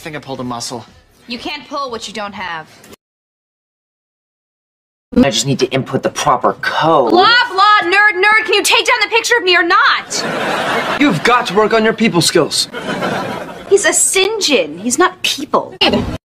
think I pulled a muscle. You can't pull what you don't have. I just need to input the proper code. Blah, blah, nerd, nerd. Can you take down the picture of me or not? You've got to work on your people skills. He's a Sinjin. He's not people.